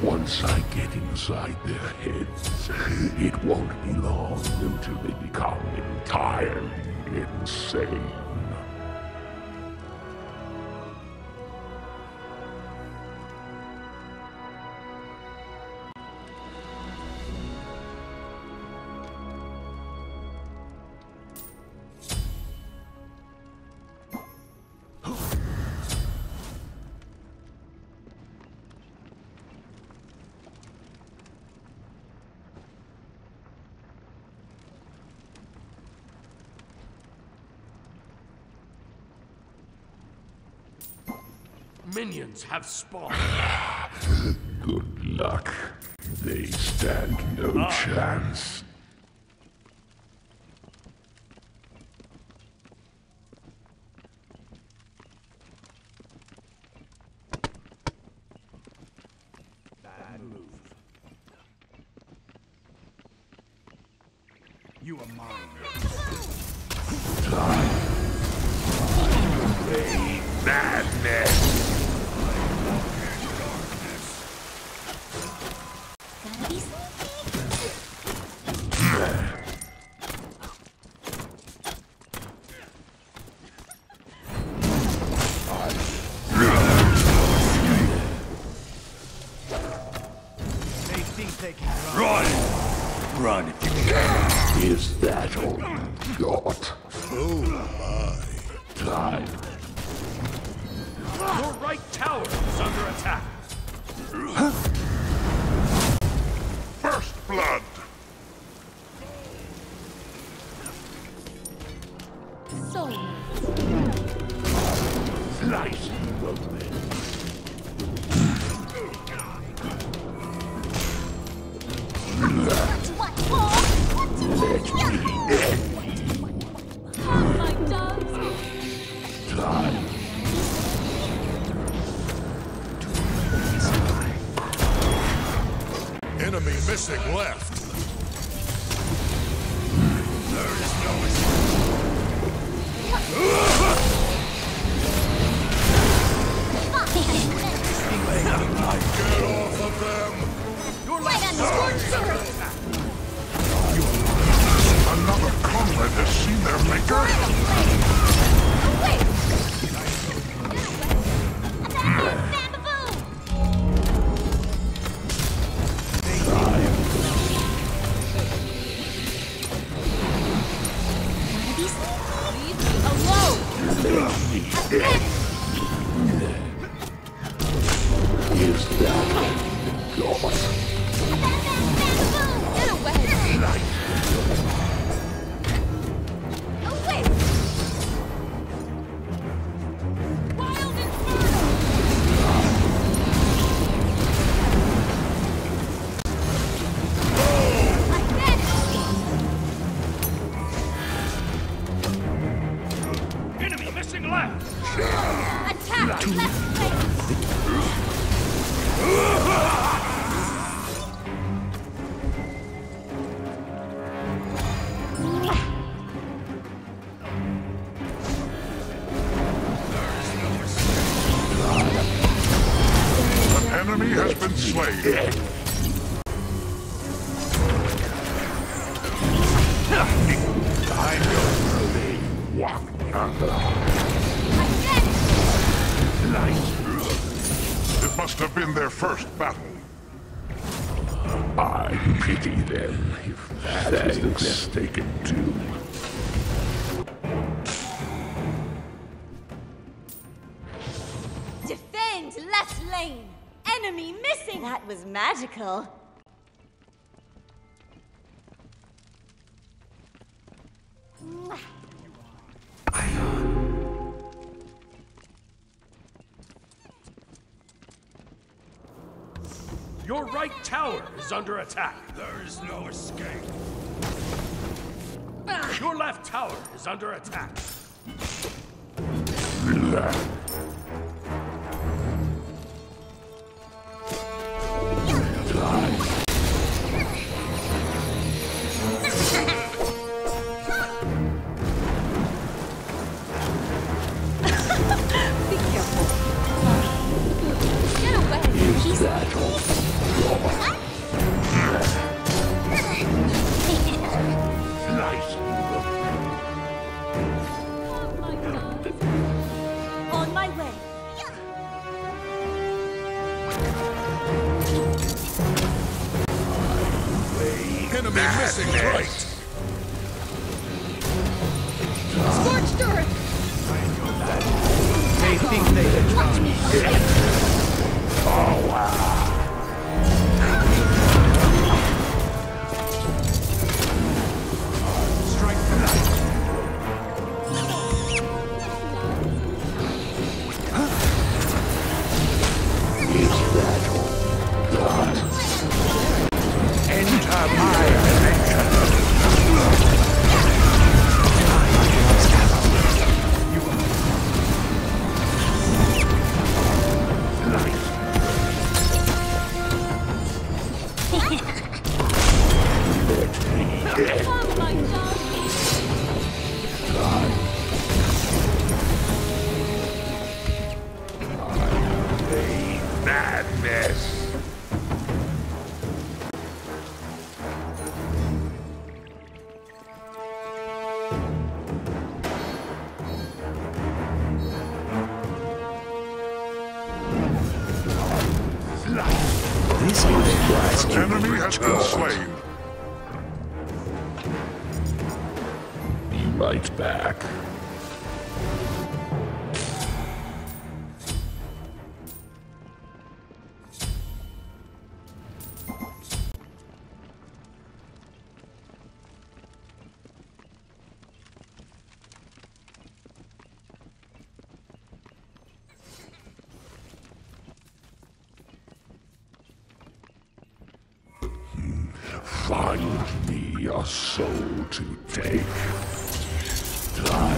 Once I get inside their heads, it won't be long until they become entirely insane. Minions have spawned. Good luck. They stand no chance. Bad move. You are mine. Madness! Gotta be sneaky. They think they can Run! Run if you can. Is that all you got? Oh my. Time. Your right tower is under attack. First blood! So Slice you open. what for? Let me end Oh, my doves. time. Enemy missing left. There is no Get off of them! Your Right on the scorched earth. Another comrade has seen their maker. Away! Attack! Bamboo! Gotta be sneaky. Leave me alone! Is that all you got? Bamboo! Get away! Away! Wild Inferno! enemy missing left. Attack! Left flank! An enemy has been slain. I know they walk under. It must have been their first battle. I pity them if that is the best they can do. Defend left lane! Enemy missing! That was magical. Your right tower is under attack. There is no escape. Your left tower is under attack. Be careful. Get away! Is that all? Enemy missing right. Scorched earth! They think they can trust me. Strike tonight. Enter my dimension. Come, my dog! Madness. An enemy has been slain. Be right back. Find me a soul to take. Time.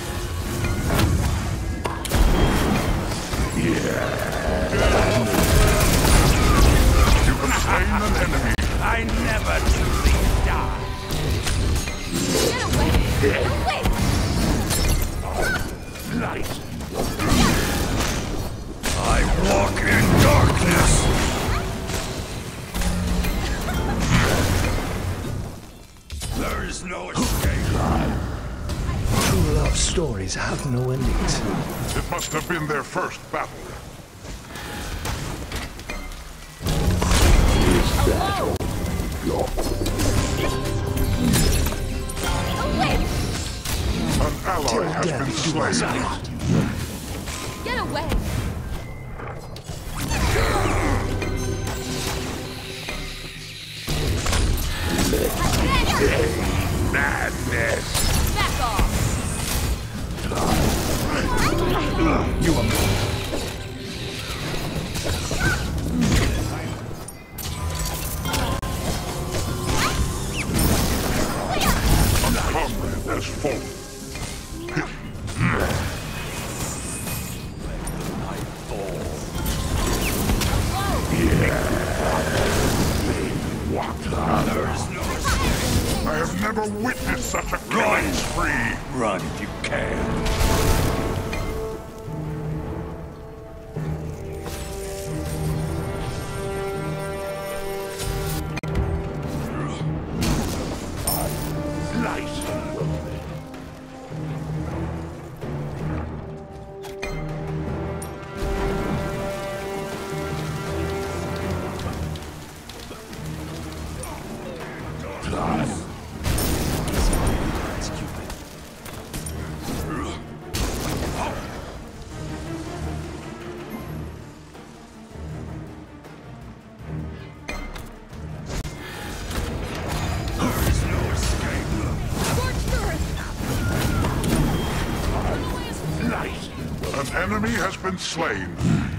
You have slain an enemy. I never truly die. Get away! Away! Light. I walk in darkness. There is no escape. True love stories have no endings. It must have been their first battle. Away! An ally has been slain. Get away! Madness. Back off! You are mine. A comrade has fallen. I have never witnessed such a killing spree. Run if you can. An enemy has been slain.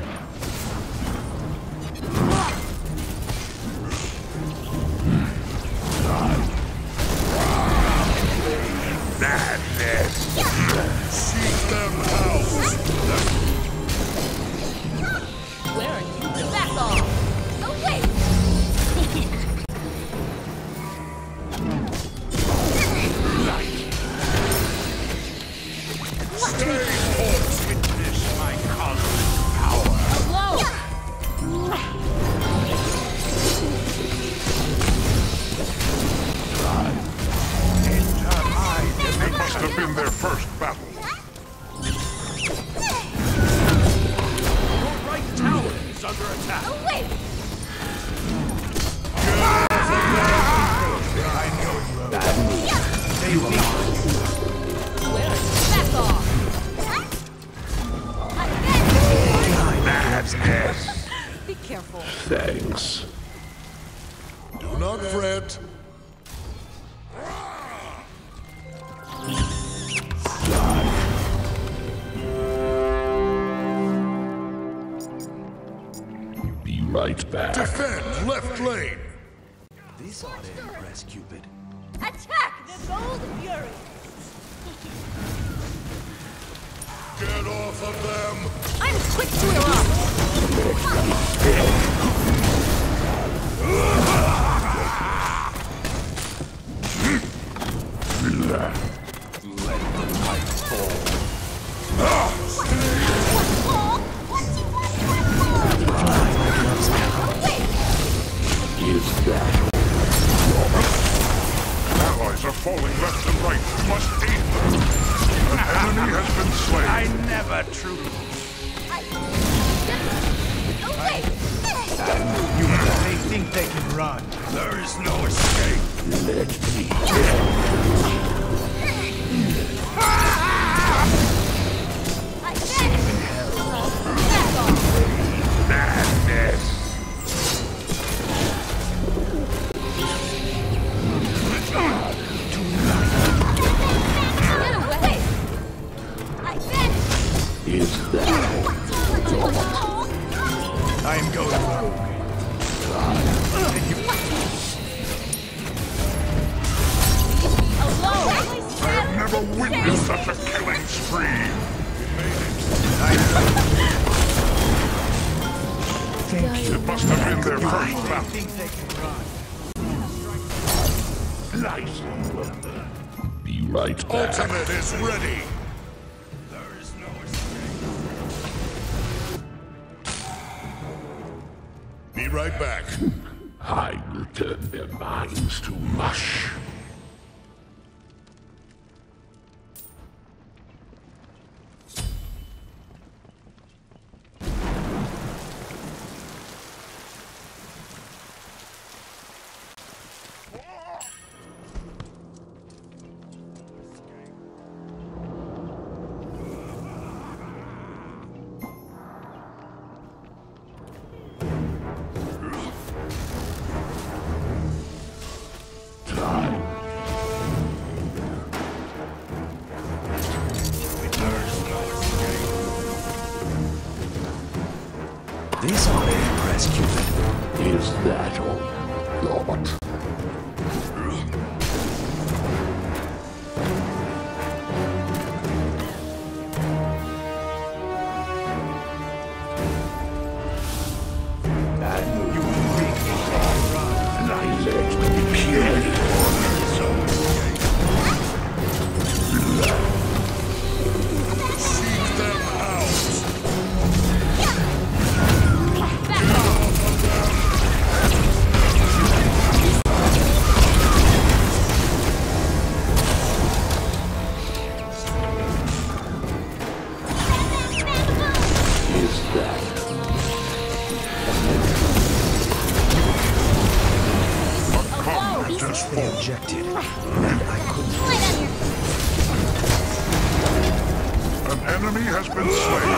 Madness. Seek them out. Where are you? Back off! Away! Stay put. Witness my cosmic power. careful. Thanks. Do not fret. Be right back. Defend left lane. This ought to impress Cupid. Attack the Gold Fury! Get off of them. I'm quick to erupt! Relax. Let the light fall. Is that Allies are falling left and right. You must aid them. An enemy has been slain. I never truly. They think they can run. There is no escape. let me madness? Is that I am going rogue. I have never witnessed such a killing spree. It must have been their first They battle. think they can run. nice? Be right back. Ultimate is ready. There is no escape. Be right back. I will turn their minds to mush. Time. This ought to impress Cupid. Is that all you got? You think they can run. Let me kill Seek them out. Is that Comrade has They fallen. objected, and I couldn't. An enemy has been slain.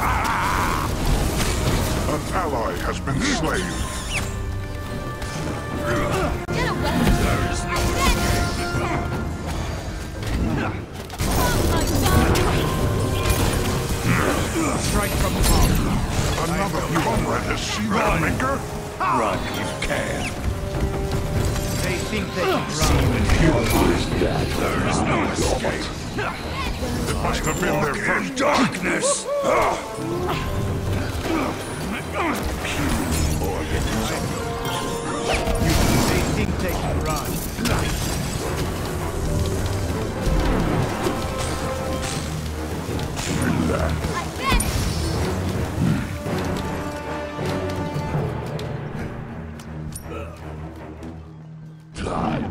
An ally has been slain. Strike from above. Another comrade has seen their maker. Run if you can. They think they can run. is that There is no escape. It must have been their first Darkness. They think they can run. time.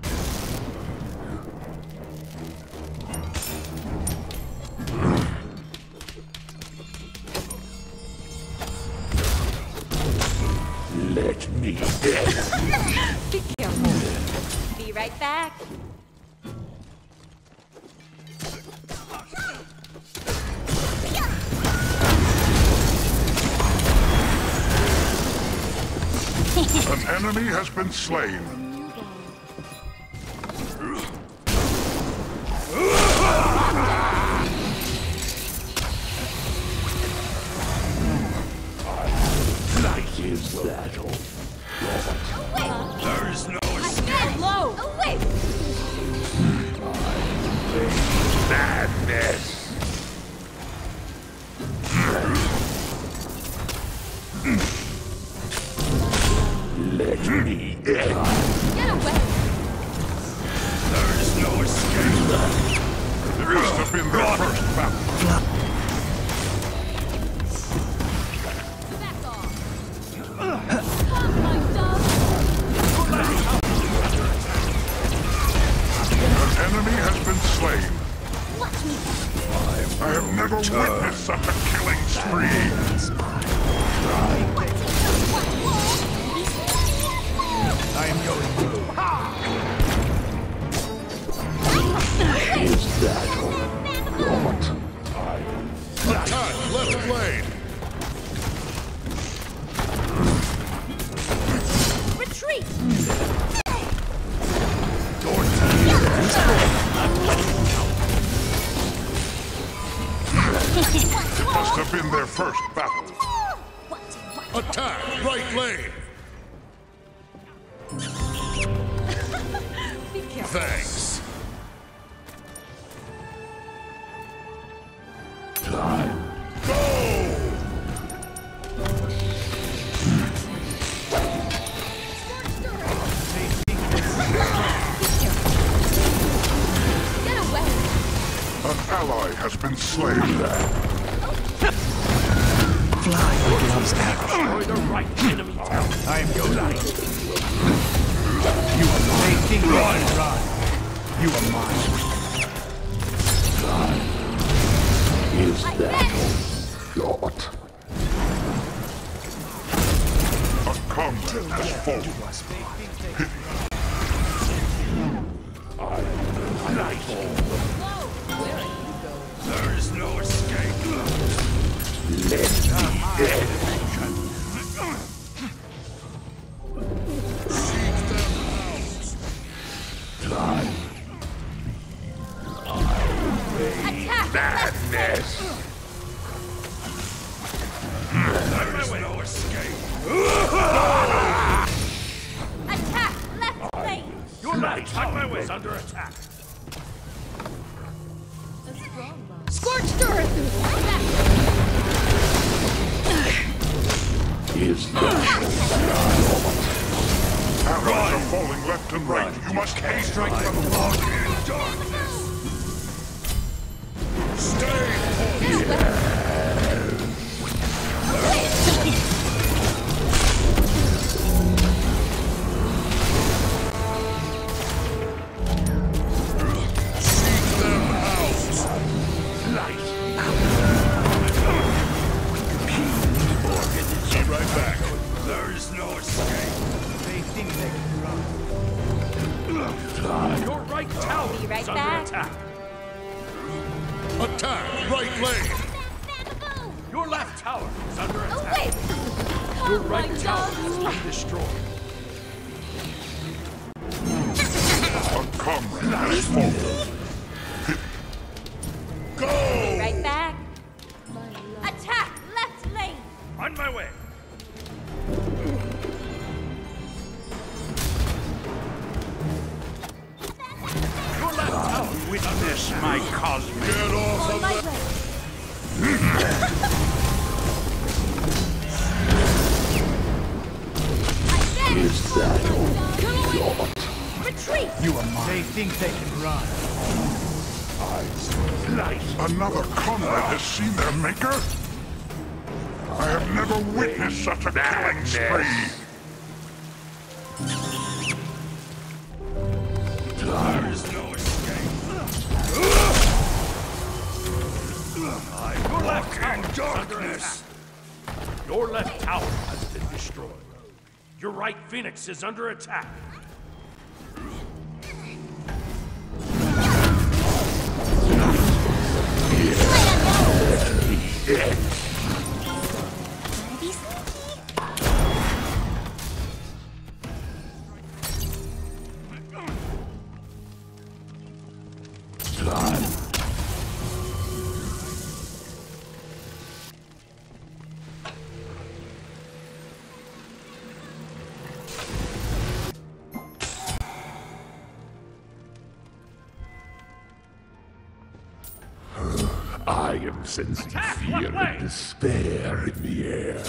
Let me Be careful. Be right back. enemy has been slain. Light is battle. There is no escape. Get low! Away! Madness. Let me in. Get away! There is no escape. It must have been their first battle. Back off! Come, my dog! An enemy has been slain. Watch me! I have never witnessed such a killing spree. I am going through. Is that what Attack left blade. Retreat! Must have been their first battle. What? Attack right lane. Be careful. Thanks. time? Get away! An ally has been slain. Fly with love's arrow. Destroy the right enemy tower. I am going. You are mine. They think run. You are mine. Is that shot? A comrade has fallen. There is no escape. Attack! Madness! There is no escape. Attack! Left lane! Your left tower is under attack. Scorched earth! Is that Arrows are falling left and right. You must haste Strike from walk in darkness. Stay. right back. There is no escape. They think they can run. Your right tower Be right is under back. attack. Attack right lane. Your left tower is under attack. Away! Your Come, right my tower dog! has been destroyed. A comrade has fallen. Go! Right back. Attack! Left lane! On my way. Your left tower Witness my cosmic. Get off On of my the... way! is that shot? Retreat! You are mine. They think they can run. Another comrade has seen their maker? I have never witnessed such a killing spree. There is no escape. Your left tower is under attack. Your left tower has been destroyed. Your right phoenix is under attack. am sensing Attack! fear What way? and despair in the air.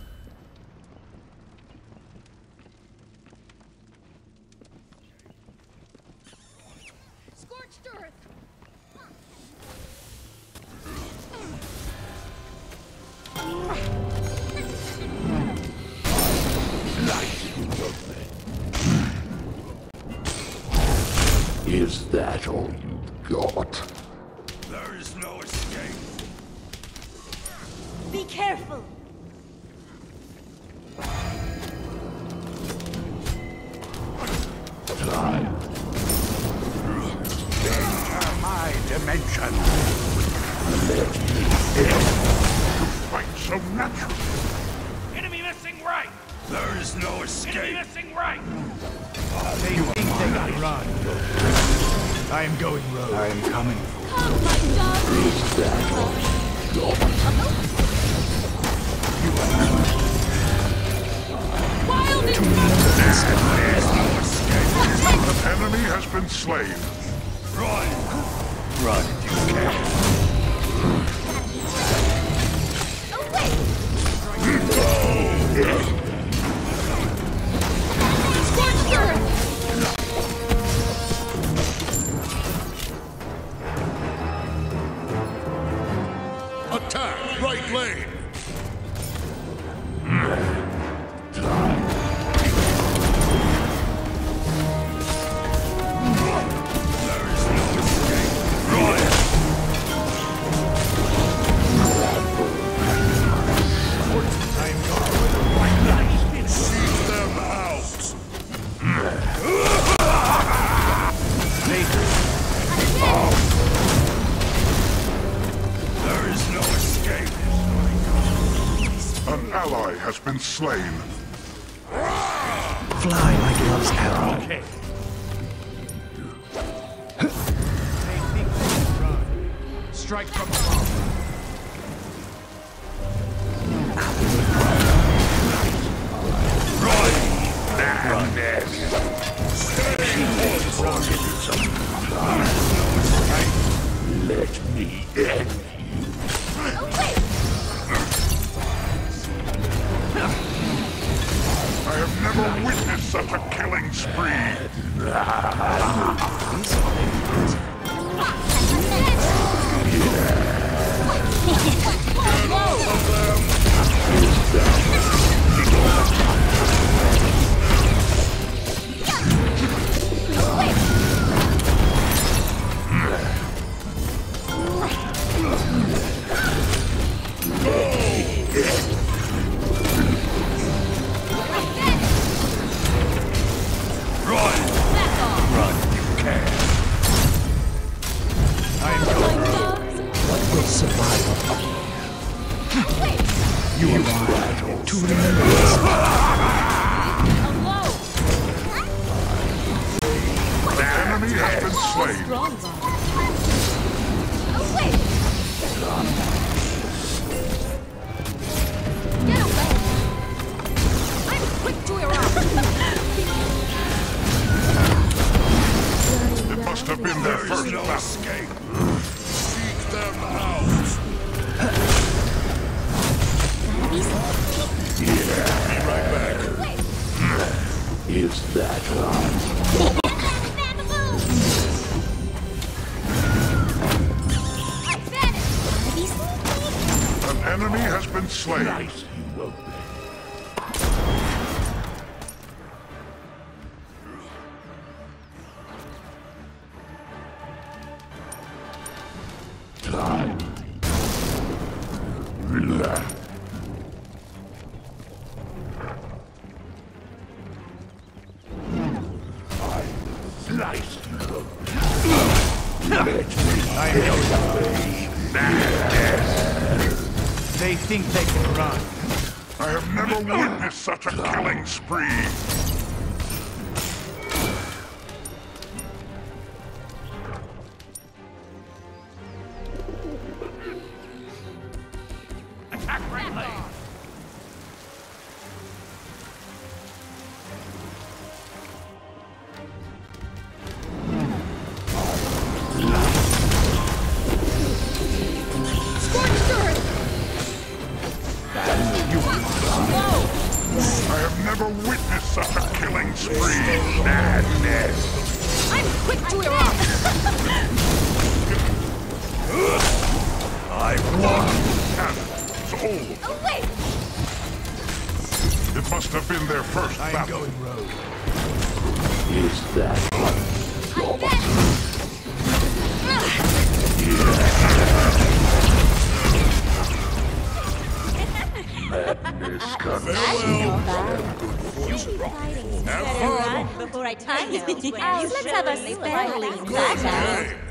Scorched earth! Is that all you've got? There is no escape. Be careful! Time. Enter my dimension. Fight so natural. Enemy missing right! There is no Enemy escape. missing right! They think they can run. I am going rogue. I am coming. Come, my dog! Wild and An enemy has been slain. Run! Run if you can. Scorched earth! Attack right lane. Seek them out. There is no escape. An ally has been slain. Fly like love's arrow. Okay. They think they can run. Strike from above. Let me end I have never witnessed such a killing spree. What will survive? You arrive to remember this. The enemy has been slain. Get away! I'm quick to It must have been their There is first no battle. escape. Seek them out. Be right back. Is that right? An enemy has been slain. Nice you will be. Time. Relax. I slice you. Let me I know. They think they can run. I have never witnessed such a killing spree. Attack right lane. never witnessed such a killing spree. Madness. I'm quick to erupt! I won! Cannon's old. Oh, wait! It must have been their first I am battle. going rogue. Is that madness comes? Better run before I time you. Let's have a spell.